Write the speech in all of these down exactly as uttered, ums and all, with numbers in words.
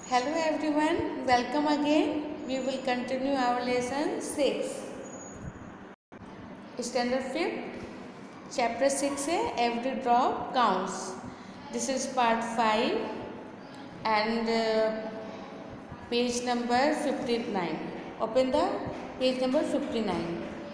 Hello everyone, welcome again. We will continue our lesson six. Standard fifth, chapter six है Every drop counts. This is part five and uh, page number fifty-nine. Open the page number fifty-nine.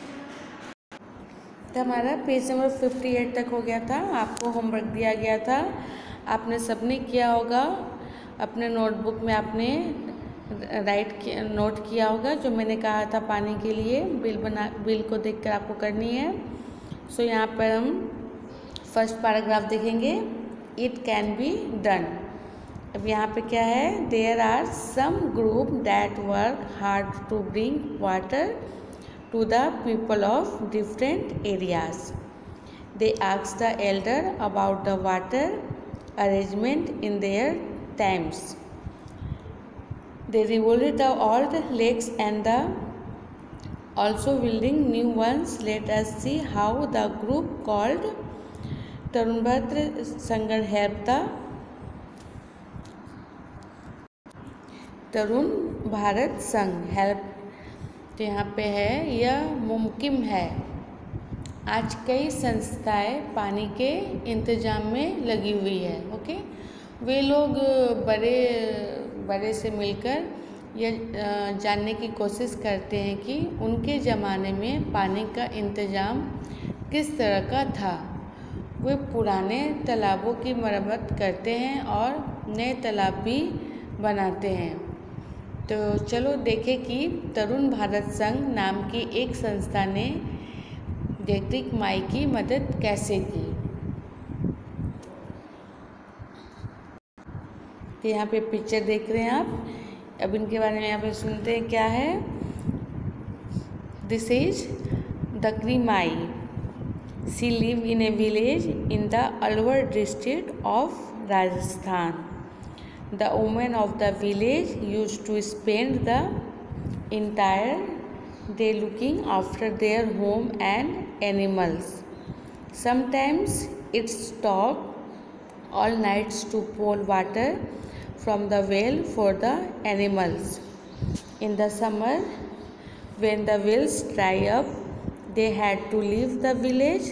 तो हमारा page number अट्ठावन तक हो गया था। आपको homework दिया गया था, आपने सबने किया होगा। अपने नोटबुक में आपने राइट नोट किया होगा जो मैंने कहा था पानी के लिए बिल बना बिल को देखकर आपको करनी है। सो so, यहाँ पर हम फर्स्ट पैराग्राफ देखेंगे, इट कैन बी डन। अब यहाँ पे क्या है, there are some group that work hard to bring water to the people of different areas. They asked the elder about the water arrangement in their times. They revolved the old lakes and the also building new ones. Let us see how the group called Tarunbhadra Sanghar helped the Tarun Bharat Sangh help. तो यहाँ पे है, यह मुमकिन है। आज कई संस्थाएं पानी के इंतजाम में लगी हुई है। ओके, वे लोग बड़े बड़े से मिलकर यह जानने की कोशिश करते हैं कि उनके ज़माने में पानी का इंतजाम किस तरह का था। वे पुराने तालाबों की मरम्मत करते हैं और नए तालाब भी बनाते हैं। तो चलो देखें कि तरुण भारत संघ नाम की एक संस्था ने जैक्ट्रिक माई की मदद कैसे की। तो यहाँ पे पिक्चर देख रहे हैं आप। अब इनके बारे में यहाँ पे सुनते हैं क्या है। This is Dakri Mai. She live in a village in the Alwar district of Rajasthan. The women of the village used to spend the entire day looking after their home and animals. Sometimes it took all nights to pull water from the well for the animals. In the summer, when the wells dry up, they had to leave the village.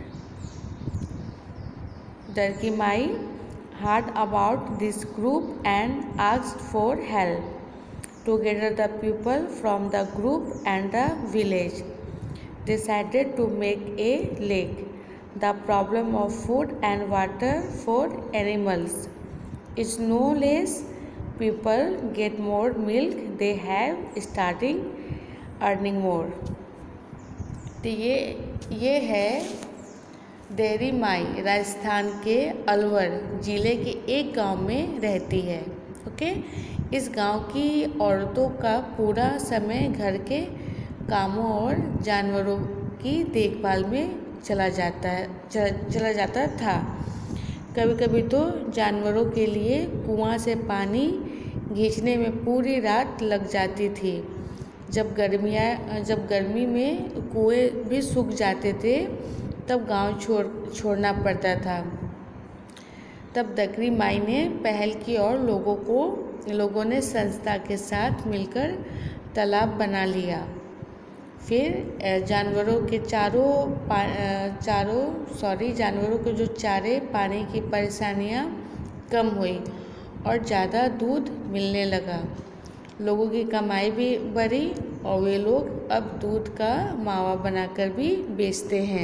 Darki Mai heard about this group and asked for help. Together the people from the group and the village decided to make a lake. The problem of food and water for animals is no less. People get more milk, they have starting earning more. तो ये ये है देरी माई, राजस्थान के अलवर ज़िले के एक गांव में रहती है। ओके, इस गांव की औरतों का पूरा समय घर के कामों और जानवरों की देखभाल में चला जाता है चला जाता था। कभी कभी तो जानवरों के लिए कुआं से पानी खींचने में पूरी रात लग जाती थी। जब गर्मियाँ जब गर्मी में कुएं भी सूख जाते थे तब गांव छोड़ छोड़ना पड़ता था। तब दकरी माई ने पहल की और लोगों को लोगों ने संस्था के साथ मिलकर तालाब बना लिया। फिर जानवरों के चारों चारों सॉरी जानवरों के जो चारे पानी की परेशानियां कम हुई और ज़्यादा दूध मिलने लगा। लोगों की कमाई भी बढ़ी और वे लोग अब दूध का मावा बनाकर भी बेचते हैं।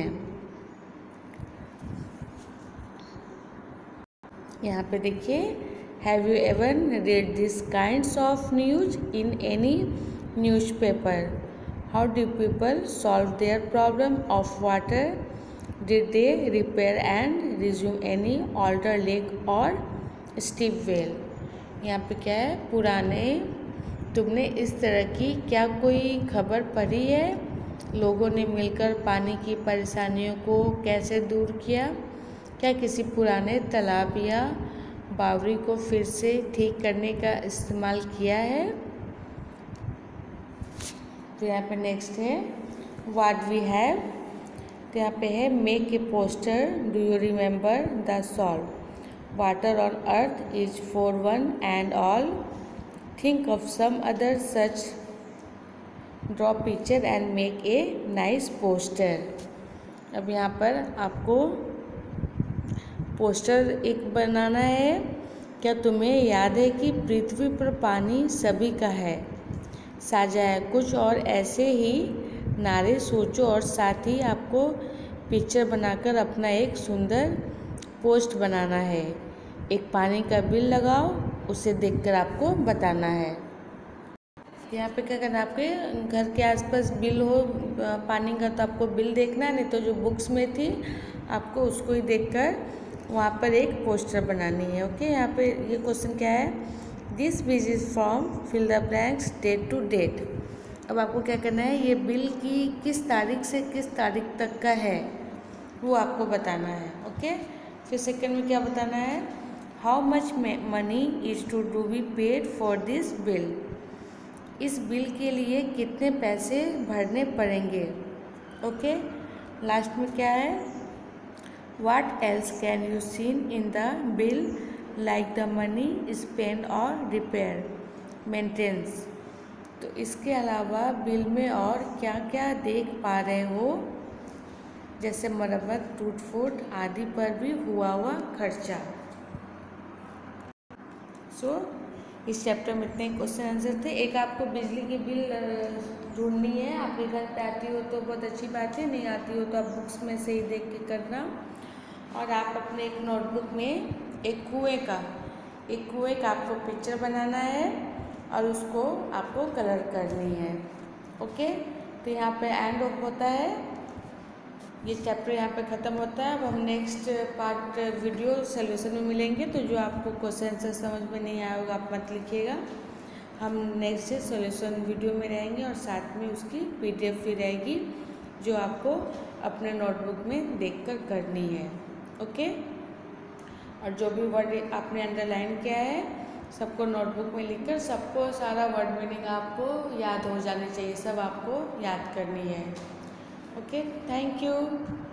यहाँ पे देखिए, have you ever read this kinds of news in any newspaper? How do people solve their problem of water? Did they repair and resume any older lake or step well? यहाँ पे क्या है, पुराने तुमने इस तरह की क्या कोई खबर पढ़ी है? लोगों ने मिलकर पानी की परेशानियों को कैसे दूर किया? क्या किसी पुराने तालाब या बावड़ी को फिर से ठीक करने का इस्तेमाल किया है? तो यहाँ पे नेक्स्ट है व्हाट वी हैव। तो यहाँ पे है make a poster, do you remember the solve? Water on earth is for one and all. Think of some other such draw picture and make a nice poster. अब यहाँ पर आपको poster एक बनाना है। क्या तुम्हें याद है कि पृथ्वी पर पानी सभी का है, साझा है। कुछ और ऐसे ही नारे सोचो और साथ ही आपको पिक्चर बनाकर अपना एक सुंदर पोस्ट बनाना है। एक पानी का बिल लगाओ, उसे देखकर आपको बताना है। यहाँ पे क्या करना है, आपके घर के आसपास बिल हो पानी का तो आपको बिल देखना है, नहीं तो जो बुक्स में थी आपको उसको ही देखकर वहाँ पर एक पोस्टर बनानी है। ओके, यहाँ पे ये क्वेश्चन क्या है, this bill is from fill the blanks date to date. अब आपको क्या करना है, ये बिल की किस तारीख से किस तारीख तक का है वो आपको बताना है। ओके, फिर सेकंड में क्या बताना है, how much money is to do be paid for this bill. इस बिल के लिए कितने पैसे भरने पड़ेंगे। ओके, लास्ट में क्या है, what else can you seen in the bill like the money spend or repair maintenance. तो इसके अलावा बिल में और क्या क्या देख पा रहे हो, जैसे मरम्मत, टूट फूट आदि पर भी हुआ हुआ खर्चा। सो so, इस चैप्टर में इतने क्वेश्चन आंसर थे। एक आपको बिजली की बिल ढूंढनी है, आपके घर पे आती हो तो बहुत अच्छी बात है, नहीं आती हो तो आप बुक्स में से ही देख के करना। और आप अपने एक नोटबुक में एक कुएं का एक कुएं का आपको पिक्चर बनाना है और उसको आपको कलर करनी है। ओके, तो यहाँ पे एंड ऑफ होता है, ये चैप्टर यहाँ पे ख़त्म होता है। अब हम नेक्स्ट पार्ट वीडियो सोल्यूशन में मिलेंगे। तो जो आपको क्वेश्चन आंसर समझ में नहीं आया होगा आप मत लिखिएगा, हम नेक्स्ट सोल्यूशन वीडियो में रहेंगे और साथ में उसकी पीडीएफ भी रहेगी जो आपको अपने नोटबुक में देखकर करनी है। ओके, और जो भी वर्ड आपने अंडरलाइन किया है सबको नोटबुक में लिखकर सबको सारा वर्ड मीनिंग आपको याद हो जानी चाहिए, सब आपको याद करनी है। Okay, thank you.